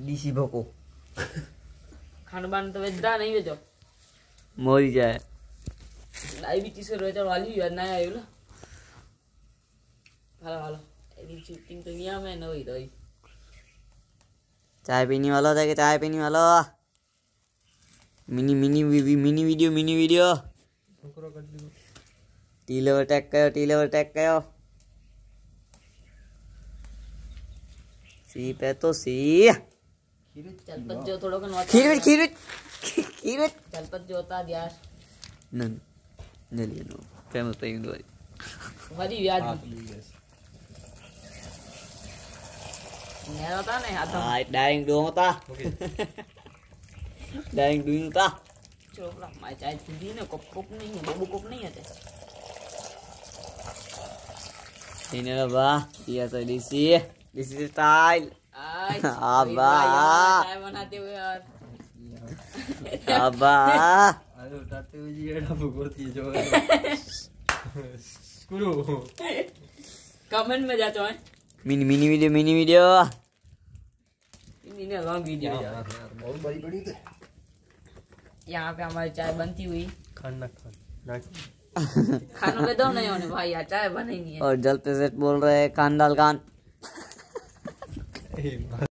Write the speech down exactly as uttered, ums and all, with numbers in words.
DC भोको Khan बान तो वेदा नहीं बेचो मोरी जाए डायबिटीज से रोचा वाली याद ना आयो ला हेलो हेलो एडी शूटिंग तो निया में न होई रही चाय पीने वाला था कि चाय पीने वाला मिनी मिनी वी, मिनी वीडियो मिनी वीडियो टीले अटैक कयो टीले अटैक कयो सी पे तो सी चलपत जो थोड़ा कन खीर खीर खीर चलपत जो होता दिया न नलिए नो फेमस पे इंदो वरी व्याज नया होता नहीं आता हां डाइंग डो होता डाइंग डूइंग होता चलो माय चाय खुदी ने कप कप नहीं है बबू कप नहीं है ini lah bah biasa disi disi style abah चाय बनाते हुए यार abah ayo tate uji ada bogoti jo skuru comment में जातो है mini mini video mini video ini ने लॉन्ग वीडियो यार बहुत बड़ी बड़ी थे यहाँ पे हमारी चाय बनती हुई खाना खान ना खानों में दो नहीं होने भाई यार चाय बनेगी और जल पे सेट बोल रहे हैं कान डाल कान